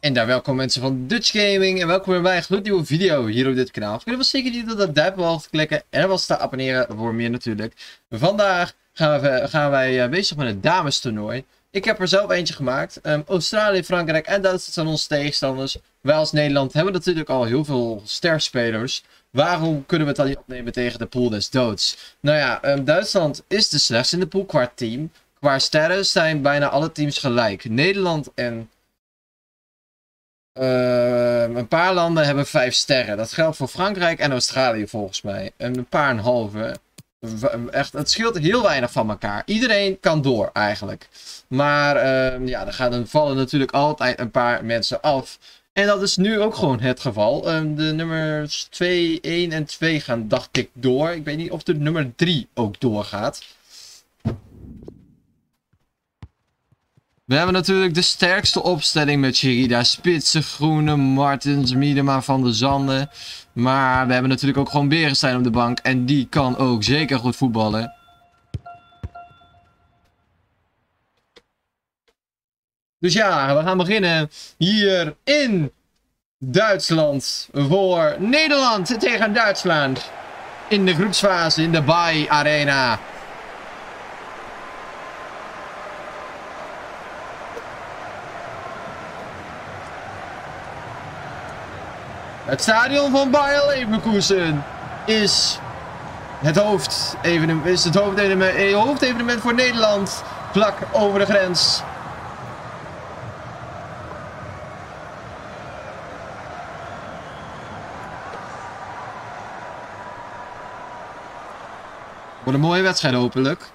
En daar welkom mensen van Dutch Gaming en welkom weer bij een gloednieuwe video hier op dit kanaal. Vergeet wel zeker niet op dat duimpje omhoog te klikken en wel te abonneren voor meer natuurlijk. Vandaag gaan wij bezig met het damestoernooi. Ik heb er zelf eentje gemaakt. Australië, Frankrijk en Duitsland zijn onze tegenstanders. Wij als Nederland hebben natuurlijk al heel veel sterspelers. Waarom kunnen we het dan niet opnemen tegen de pool des doods? Nou ja, Duitsland is de slechtste in de pool qua team. Qua sterren zijn bijna alle teams gelijk. Nederland en een paar landen hebben 5 sterren. Dat geldt voor Frankrijk en Australië volgens mij. En een paar en halve. Echt, het scheelt heel weinig van elkaar. Iedereen kan door eigenlijk. Maar ja, er vallen natuurlijk altijd een paar mensen af. En dat is nu ook gewoon het geval. De nummers 2, 1 en 2 gaan dacht ik door. Ik weet niet of de nummer 3 ook doorgaat. We hebben natuurlijk de sterkste opstelling met Sherida, Spitsen, Groene, Martens, Miedema, Van der Zanden. Maar we hebben natuurlijk ook gewoon Berenstein op de bank. En die kan ook zeker goed voetballen. Dus ja, we gaan beginnen hier in Duitsland voor Nederland tegen Duitsland. In de groepsfase in de Bay Arena. Het stadion van Bayer Leverkusen is het hoofdevenement voor Nederland. Vlak over de grens. Wordt een mooie wedstrijd hopelijk.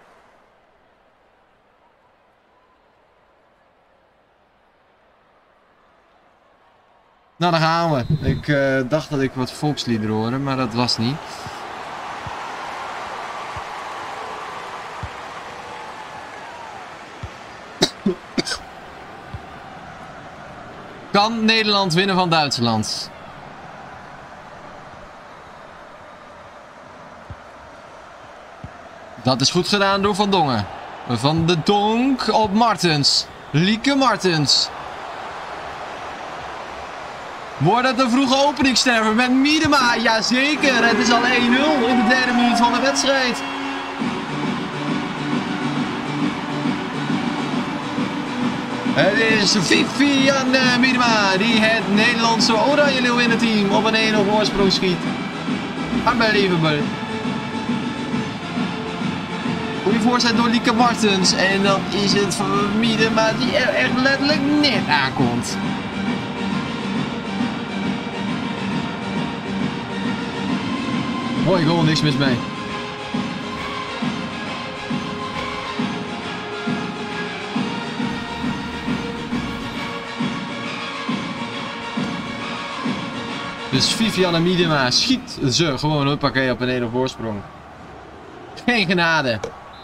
Nou, daar gaan we. Ik dacht dat ik wat volksliederen hoorde, maar dat was niet. Kan Nederland winnen van Duitsland? Dat is goed gedaan door Van Dongen. Van de Donk op Martens. Lieke Martens. Wordt het een vroege openingssterver met Miedema? Jazeker, het is al 1-0 in de derde minuut van de wedstrijd. Het is Vivianne Miedema die het Nederlandse Oranje Leeuwinnen-team op een 1-0 voorsprong schiet. Unbelievable. Goeie voorzet door Lieke Martens. En dan is het van Miedema die er echt letterlijk net aankomt. Mooi goal, niks mis mee. Dus Vivianne Miedema schiet ze gewoon huppakee op een 1-0 voorsprong. Geen genade.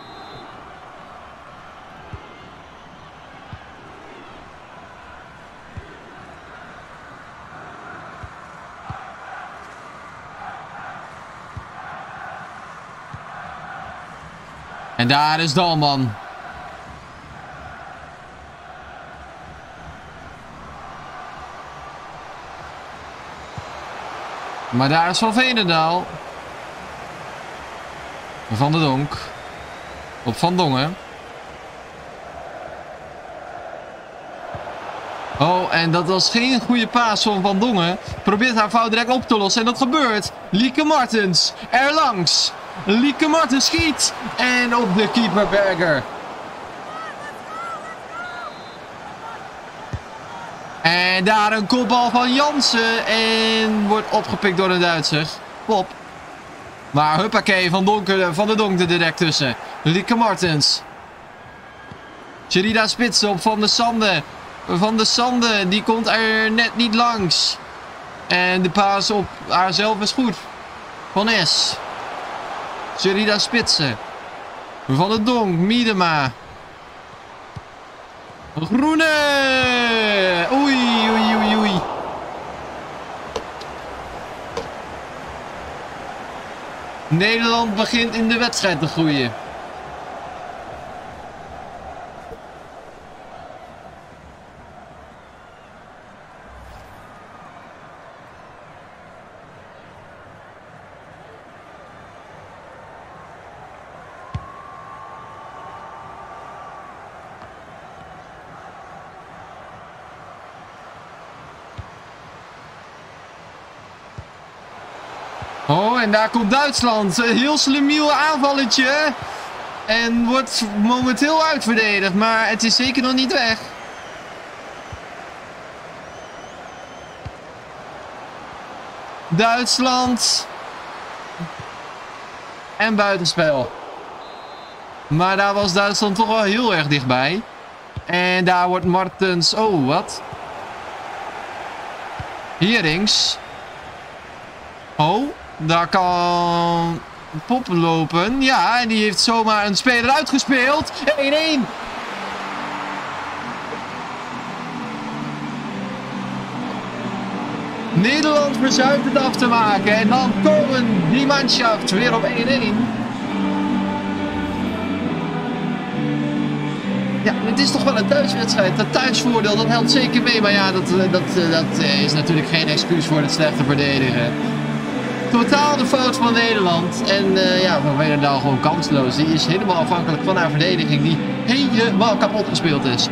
En daar is Dalman. Maar daar is Van Veenendaal. Van der Donk. Op Van Dongen. Oh, en dat was geen goede paas van Van Dongen. Probeert haar fout direct op te lossen. En dat gebeurt. Lieke Martens. Erlangs. Lieke Martens schiet. En op de keeper Berger. En daar een kopbal van Jansen. En wordt opgepikt door een Duitser. Pop. Maar huppakee, Van de Donk er direct tussen. Lieke Martens. Sherida Spitsen op Van der Sande. Van der Sande, die komt er net niet langs. En de paas op haarzelf is goed. Van S. Sherida Spitsen. Van der Donk, Miedema. Groene! Oei, oei, oei, oei. Nederland begint in de wedstrijd te groeien. Oh, en daar komt Duitsland. Een heel slimiel aanvalletje. En wordt momenteel uitverdedigd. Maar het is zeker nog niet weg. Duitsland. En buitenspel. Maar daar was Duitsland toch wel heel erg dichtbij. En daar wordt Martens... Oh, wat? Hierings. Oh, daar kan Pop lopen. Ja, en die heeft zomaar een speler uitgespeeld. 1-1. Nederland verzuimt het af te maken. En dan komen die manschaft weer op 1-1. Ja, het is toch wel een thuiswedstrijd. Dat thuisvoordeel, dat helpt zeker mee. Maar ja, dat is natuurlijk geen excuus voor het slechte verdedigen. Totaal de fout van Nederland. En ja, Van Veenendaal gewoon kansloos. Die is helemaal afhankelijk van haar verdediging. Die helemaal kapot gespeeld is.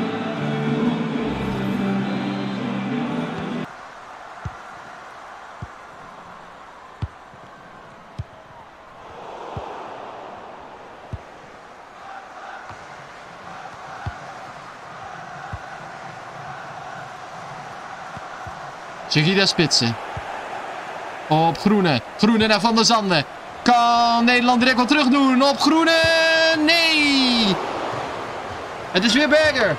Shakira spitsen. Op Groene. Groene naar Van der Zanden. Kan Nederland direct wat terug doen op Groene? Nee! Het is weer Berger.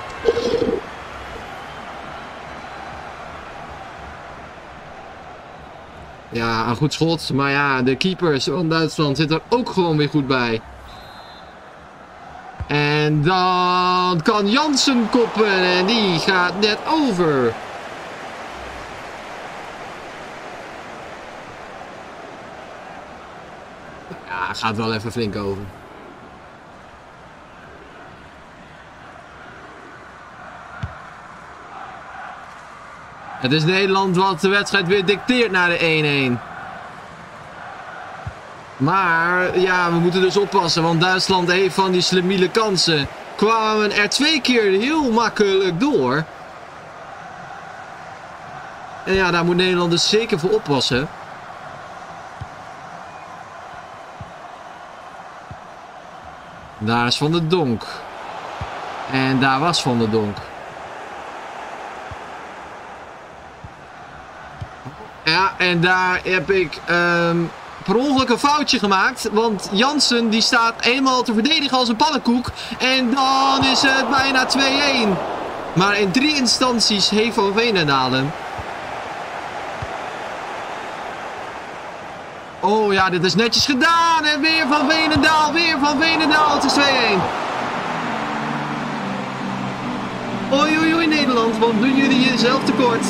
Ja, een goed schot. Maar ja, de keepers van Duitsland zitten er ook gewoon weer goed bij. En dan kan Jansen koppen. En die gaat net over. Ja, gaat wel even flink over. Het is Nederland wat de wedstrijd weer dicteert naar de 1-1. Maar ja, we moeten dus oppassen, want Duitsland heeft van die slemiele kansen. Kwamen er 2 keer heel makkelijk door. En ja, daar moet Nederland dus zeker voor oppassen. Daar is Van der Donk. En daar was Van der Donk. Ja, en daar heb ik per ongeluk een foutje gemaakt. Want Jansen die staat eenmaal te verdedigen als een pannenkoek. En dan is het bijna 2-1. Maar in 3 instanties heeft Van Veenendaal hem. Oh ja, dit is netjes gedaan. En weer Van Veenendaal. Weer Van Veenendaal. Het is 2-1. Oei, oei, oei Nederland. Wat doen jullie jezelf tekort?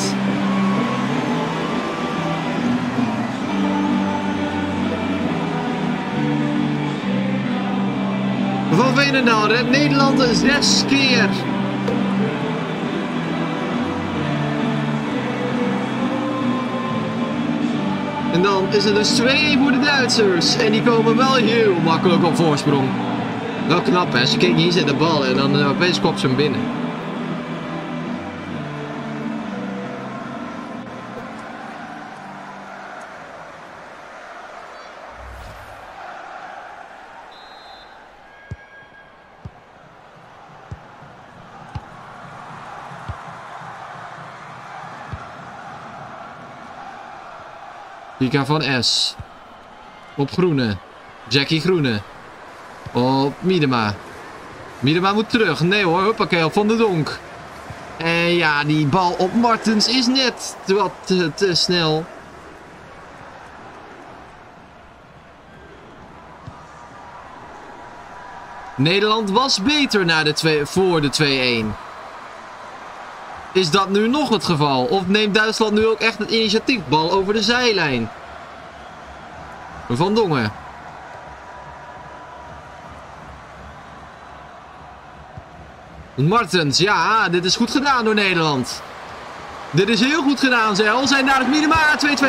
Van Veenendaal redt Nederland 6 keer. En dan is het dus 2-1 voor de Duitsers. En die komen wel heel makkelijk op voorsprong. Wel knap hè, ze kijken hier zit de bal en dan opeens kopt ze hem binnen. Pika van S. Op Groene. Jackie Groene. Op Miedema. Miedema moet terug. Nee hoor, hoppakee, op Van der Donk. En ja, die bal op Martens is net wat te snel. Nederland was beter voor de 2-1. Is dat nu nog het geval? Of neemt Duitsland nu ook echt het initiatief? Bal over de zijlijn. Van Dongen. Martens, ja, dit is goed gedaan door Nederland. Dit is heel goed gedaan zelfs. En daar is Miedema 2-2.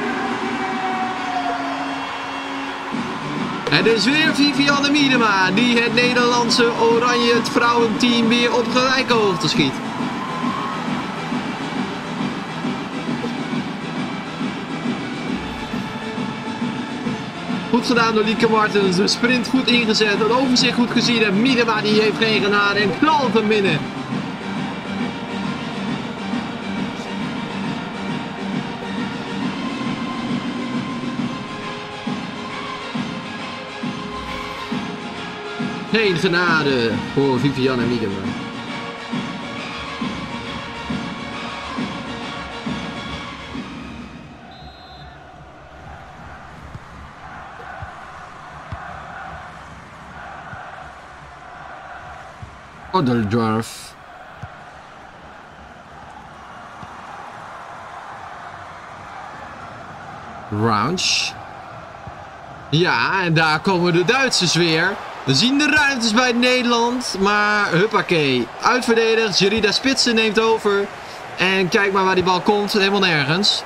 Het is weer Vivianne Miedema die het Nederlandse oranje het vrouwenteam weer op gelijke hoogte schiet. Goed gedaan door Lieke Martens. De sprint goed ingezet. Het overzicht goed gezien. En Miedema die heeft geen genade. En knalt hem binnen. Geen genade voor Vivianne Miedema. Ouderdorf. Rounch. Ja, en daar komen de Duitsers weer. We zien de ruimtes bij Nederland. Maar huppakee. Uitverdedigd. Jerida Spitsen neemt over. En kijk maar waar die bal komt. Helemaal nergens.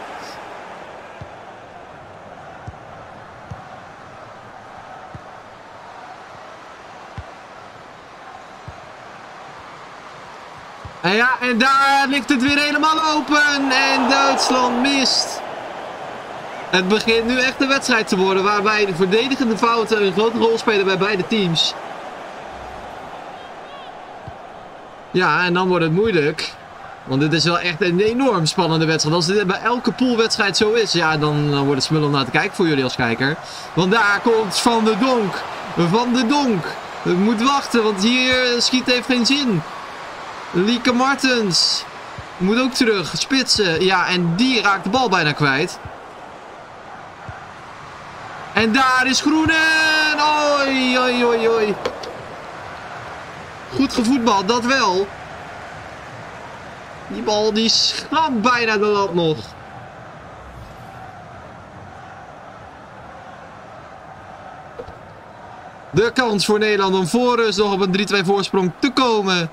En ja, en daar ligt het weer helemaal open. En Duitsland mist. Het begint nu echt een wedstrijd te worden. Waarbij de verdedigende fouten een grote rol spelen bij beide teams. Ja, en dan wordt het moeilijk. Want dit is wel echt een enorm spannende wedstrijd. Als dit bij elke poolwedstrijd zo is, ja, dan wordt het smul om naar te kijken voor jullie als kijker. Want daar komt Van de Donk. Van de Donk. We moeten wachten, want hier schiet heeft geen zin. Lieke Martens. Moet ook terug. Spitsen. Ja, en die raakt de bal bijna kwijt. En daar is Groenen. Oei, oei, oei, oei. Goed gevoetbald, dat wel. Die bal die schat bijna de lat nog. De kans voor Nederland om voor rust nog op een 3-2 voorsprong te komen.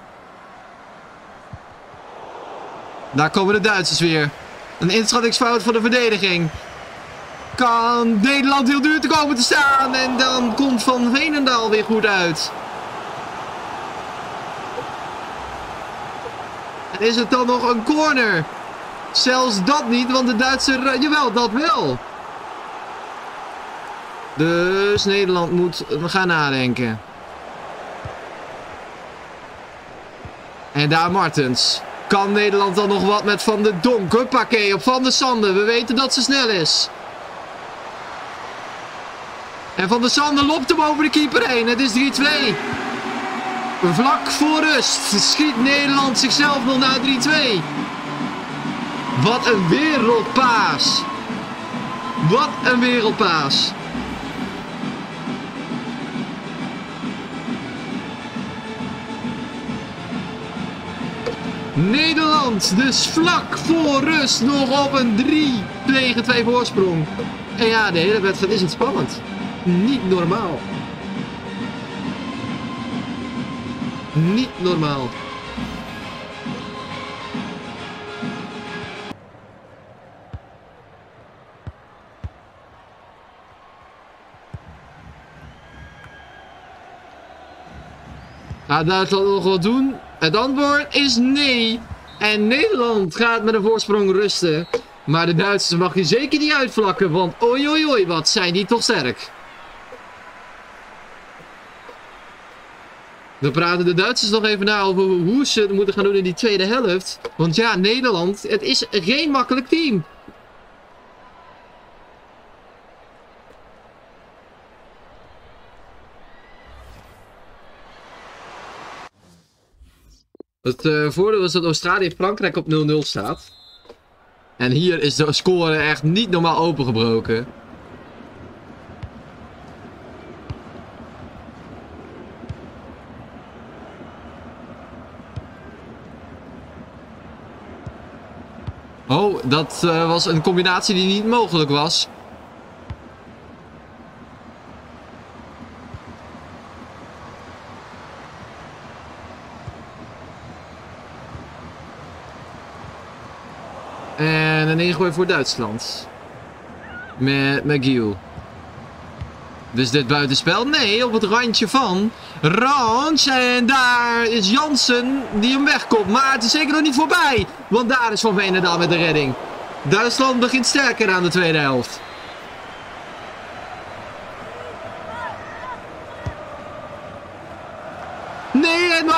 Daar komen de Duitsers weer. Een inschattingsfout van de verdediging. Kan Nederland heel duur te komen te staan. En dan komt Van Veenendaal weer goed uit. En is het dan nog een corner? Zelfs dat niet, want de Duitser... Jawel, dat wel. Dus Nederland moet gaan nadenken. En daar Martens. Kan Nederland dan nog wat met Van de Donk? Huppakee, op Van der Sande. We weten dat ze snel is. En Van der Sande lopt hem over de keeper heen. Het is 3-2. Vlak voor rust schiet Nederland zichzelf nog naar 3-2. Wat een wereldpaas. Wat een wereldpaas. Nederland dus vlak voor rust nog op een 3-2 voorsprong. En ja, de hele wedstrijd is het spannend. Niet normaal. Niet normaal. Gaat Duitsland nog wat doen? Het antwoord is nee. En Nederland gaat met een voorsprong rusten. Maar de Duitsers mag je zeker niet uitvlakken. Want oei oei oei, wat zijn die toch sterk. We praten de Duitsers nog even na over hoe ze het moeten gaan doen in die tweede helft. Want ja, Nederland, het is geen makkelijk team. Het voordeel is dat Australië en Frankrijk op 0-0 staat. En hier is de score echt niet normaal opengebroken. Oh, dat was een combinatie die niet mogelijk was. En een ingooi voor Duitsland. Met McGill. Dus dit buitenspel? Nee, op het randje van Rans. En daar is Jansen die hem wegkomt. Maar het is zeker nog niet voorbij. Want daar is Van Veenendaal met de redding. Duitsland begint sterker aan de tweede helft.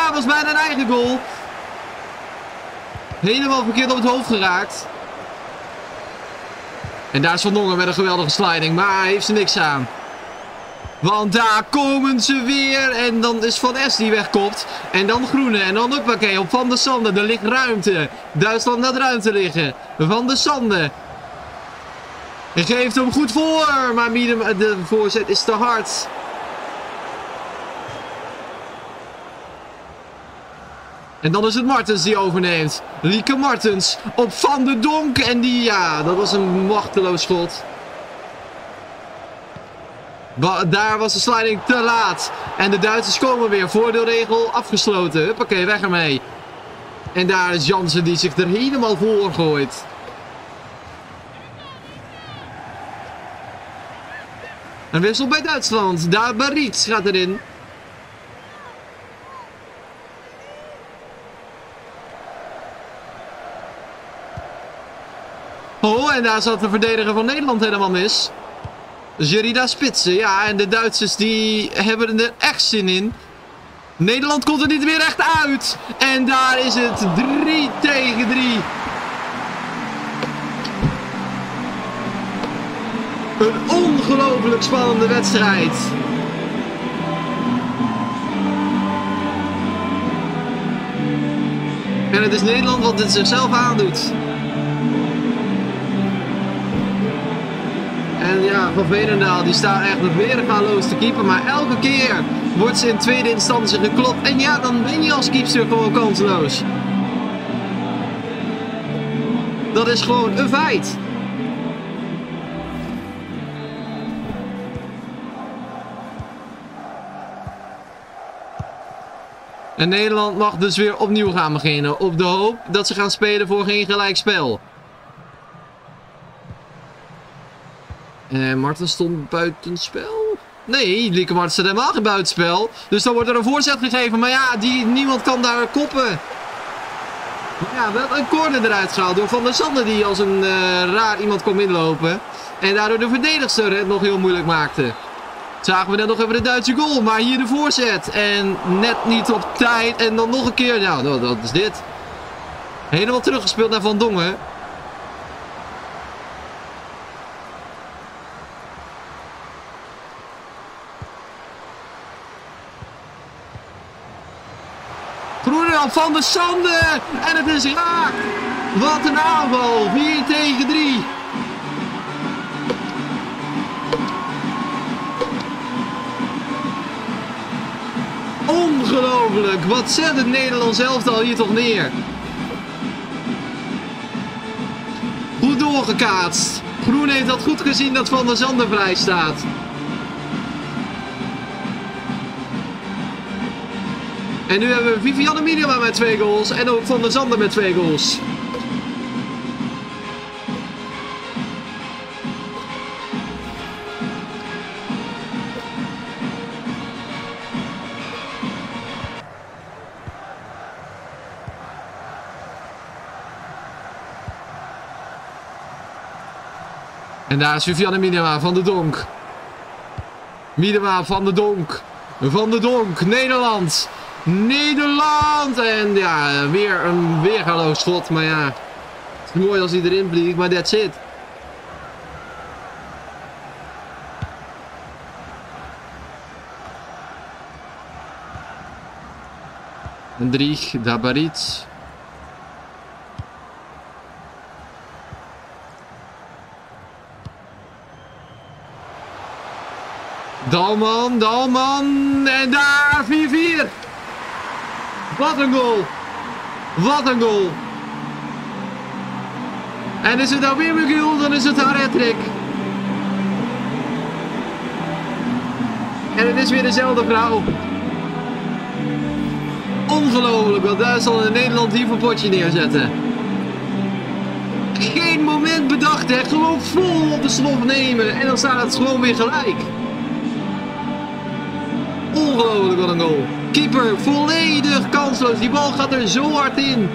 daar was bijna een eigen goal. Helemaal verkeerd op het hoofd geraakt. En daar is Van Dongen met een geweldige sliding. Maar hij heeft ze niks aan. Want daar komen ze weer. En dan is Van Es die wegkopt. En dan Groene. En dan Uppakee op Van der Sande. Er ligt ruimte. Duitsland laat ruimte liggen. Van der Sande. Hij geeft hem goed voor. Maar de voorzet is te hard. En dan is het Martens die overneemt. Lieke Martens op Van de Donk. En die, ja, dat was een machteloos schot. Daar was de sliding te laat. En de Duitsers komen weer. Voordeelregel afgesloten. Huppakee, weg ermee. En daar is Jansen die zich er helemaal voor gooit. Een wissel bij Duitsland. Daar Barits gaat erin. Oh, en daar zat de verdediger van Nederland helemaal mis. Jerida Spitsen, ja, en de Duitsers die hebben er echt zin in. Nederland komt er niet meer echt uit. En daar is het 3 tegen 3. Een ongelooflijk spannende wedstrijd. En het is Nederland wat het zichzelf aandoet. En ja, Van Veenendaal die staat echt weergaloos te keeper. Maar elke keer wordt ze in tweede instantie geklopt. En ja, dan ben je als keeper gewoon kansloos. Dat is gewoon een feit. En Nederland mag dus weer opnieuw gaan beginnen. Op de hoop dat ze gaan spelen voor geen gelijkspel. En Martens stond buitenspel? Nee, Lieke Martens staat helemaal geen buitenspel. Dus dan wordt er een voorzet gegeven. Maar ja, niemand kan daar koppen. Ja, wel een corner eruit gehaald door Van der Sande die als een raar iemand kwam inlopen. En daardoor de verdedigster het nog heel moeilijk maakte. Zagen we net nog even de Duitse goal. Maar hier de voorzet. En net niet op tijd. En dan nog een keer. Nou, dat is dit. Helemaal teruggespeeld naar Van Dongen. Groene op Van der Sande. En het is raak. Wat een aanval. 4 tegen 3. Ongelooflijk. Wat zet het Nederlands elftal hier toch neer. Goed doorgekaatst. Groen heeft dat goed gezien dat Van der Sande vrij staat. En nu hebben we Vivianne Miedema met 2 goals. En ook Van der Sande met 2 goals. En daar is Vivianne Miedema van de Donk. Miedema van de Donk. Van de Donk. Nederland. Nederland! En ja, weer een weergaloos schot. Maar ja, het is mooi als hij erin vliegt. Maar that's it. En Drieg, Dabarits. Dalman, Dalman. En daar 4-4. Wat een goal. Wat een goal. En is het nou weer Miguel, dan is het haar hat-trick. En het is weer dezelfde vrouw. Ongelooflijk wat Duitsland en Nederland hier voor potje neerzetten. Geen moment bedacht, hè. Gewoon vol op de slof nemen. En dan staat het gewoon weer gelijk. Ongelooflijk wat een goal. Keeper volledig kansloos. Die bal gaat er zo hard in.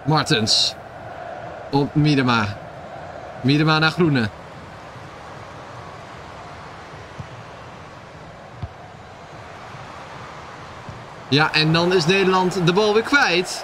Martens. Op Miedema. Miedema naar Groene. Ja, en dan is Nederland de bal weer kwijt.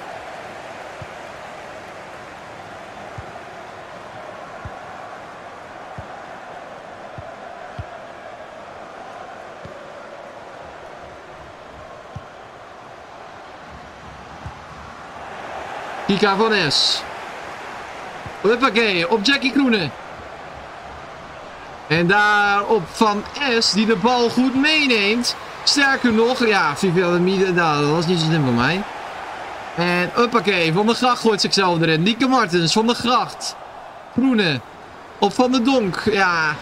Kika van Es. Huppakee, op Jackie Groene. En daar op Van Es, die de bal goed meeneemt. Sterker nog, ja, Vivian, dat was niet zo slim voor mij. En huppakee, Van der Gracht gooit zichzelf erin. Nieke Martens, Van der Gracht. Groene. Op Van der Donk, ja.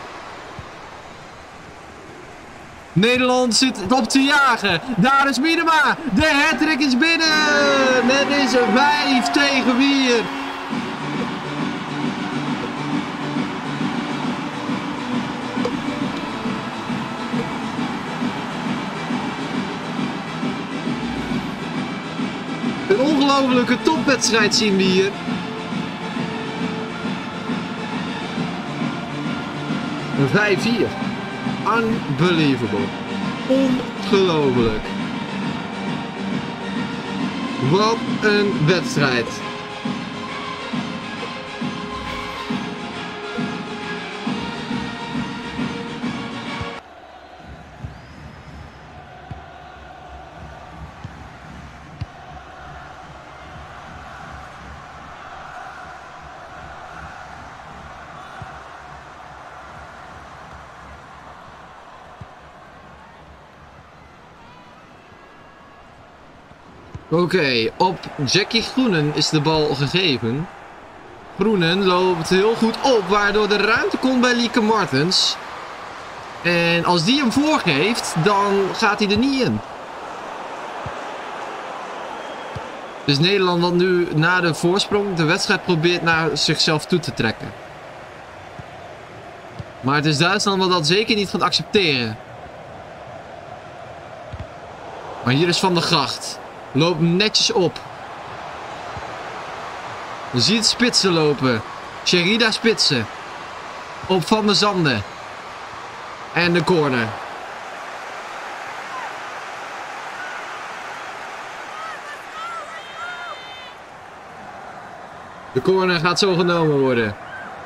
Nederland zit op te jagen. Daar is Miedema. De hattrick is binnen. Het is 5-4. Een ongelofelijke topwedstrijd zien we hier. Een 5-4. Unbelievable. Ongelooflijk. Wat een wedstrijd. Oké, op Jackie Groenen is de bal gegeven. Groenen loopt heel goed op, waardoor de ruimte komt bij Lieke Martens. En als die hem voorgeeft, dan gaat hij er niet in. Dus Nederland wat nu na de voorsprong de wedstrijd probeert naar zichzelf toe te trekken. Maar het is Duitsland wat dat zeker niet gaat accepteren. Maar hier is Van der Gracht. Loopt netjes op. Je ziet spitsen lopen. Sherida spitsen. Op Van der Zanden. En de corner. De corner gaat zo genomen worden.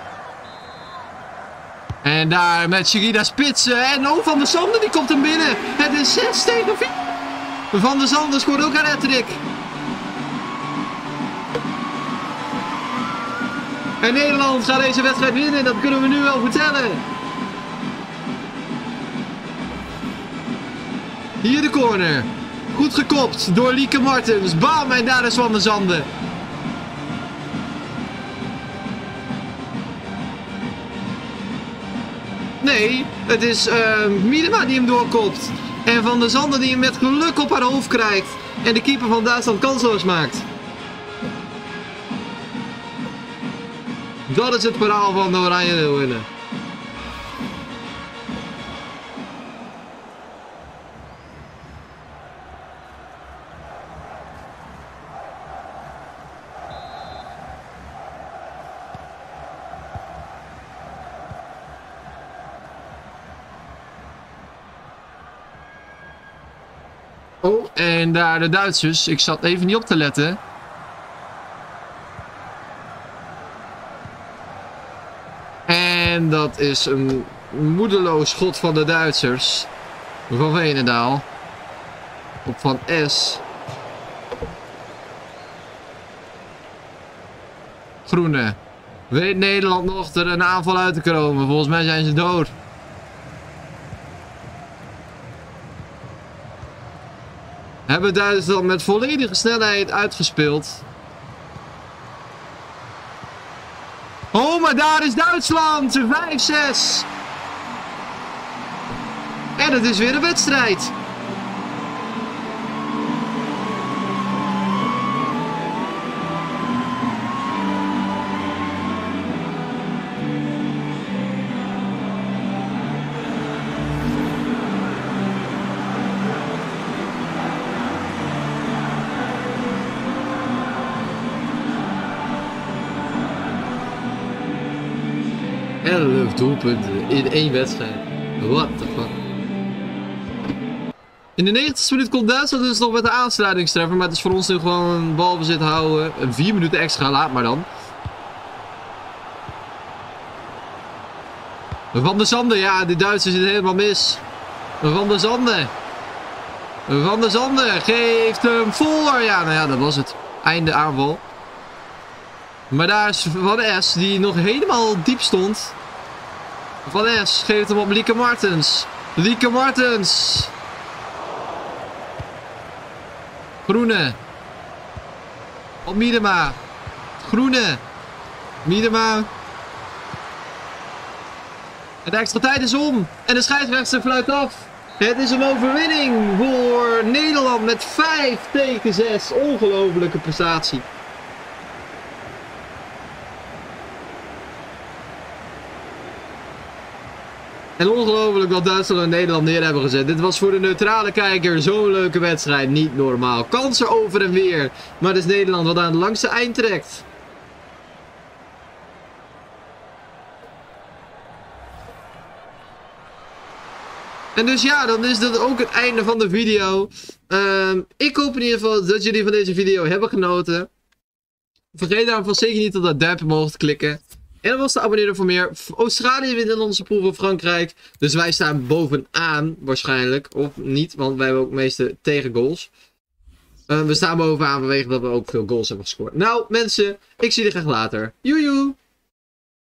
En daar met Sherida spitsen. En Van der Zanden die komt hem binnen. Het is 6-4. Van der Zanden scoort ook een hattrick. En Nederland gaat deze wedstrijd winnen, dat kunnen we nu wel vertellen. Hier de corner. Goed gekopt door Lieke Martens. Bam, en daar is Van der Zanden. Nee, het is Miedema die hem doorkopt. En Van der Zanden die hem met geluk op haar hoofd krijgt. En de keeper van Duitsland kansloos maakt. Dat is het verhaal van de Oranje Leeuwinnen. Oh, en daar de Duitsers. Ik zat even niet op te letten. En dat is een moedeloos schot van de Duitsers. Van Veenendaal. Op Van Es. Groene. Weet Nederland nog er een aanval uit te komen? Volgens mij zijn ze dood. Hebben Duitsland met volledige snelheid uitgespeeld. Oh, maar daar is Duitsland. 5-6. En het is weer een wedstrijd. 11 doelpunten in 1 wedstrijd. What the fuck. In de 90ste minuut komt Duitsland dus nog met de aansluitingstreffer. Maar het is voor ons nu gewoon een balbezit houden. 4 minuten extra, laat maar dan. Van der Sande, ja, die Duitsers zitten helemaal mis. Van der Sande. Van der Sande geeft hem voor. Ja, nou ja, dat was het. Einde aanval. Maar daar is Van S, die nog helemaal diep stond. Van S geeft hem op Lieke Martens. Lieke Martens. Groene. Op Miedema. Groene. Miedema. En de extra tijd is om. En de scheidsrechter fluit af. Het is een overwinning voor Nederland met 5-6. Ongelofelijke prestatie. En ongelooflijk wat Duitsland en Nederland neer hebben gezet. Dit was voor de neutrale kijker zo'n leuke wedstrijd. Niet normaal. Kansen over en weer. Maar het is Nederland wat aan het langste eind trekt. En dus ja, dan is dat ook het einde van de video. Ik hoop in ieder geval dat jullie van deze video hebben genoten. Vergeet daarom zeker niet op dat duimpje omhoog te klikken. En dan was te abonneren voor meer. Australië wint in onze pool van Frankrijk. Dus wij staan bovenaan waarschijnlijk. Of niet, want wij hebben ook meeste tegengoals. We staan bovenaan vanwege dat we ook veel goals hebben gescoord. Nou mensen, ik zie jullie graag later. Joejoe!